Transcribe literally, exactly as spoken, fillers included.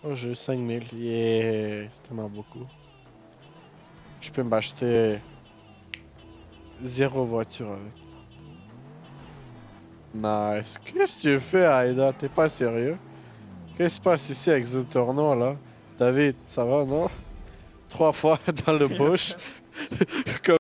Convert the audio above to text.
Oh, j'ai eu cinq mille. Yeah, c'est tellement beaucoup. Je peux m'acheter zéro voiture avec. Nice. Qu'est-ce que tu fais, Aïda? T'es pas sérieux? Qu'est-ce qui se passe ici avec ce tournoi là? David, ça va, non? Trois fois dans le bush.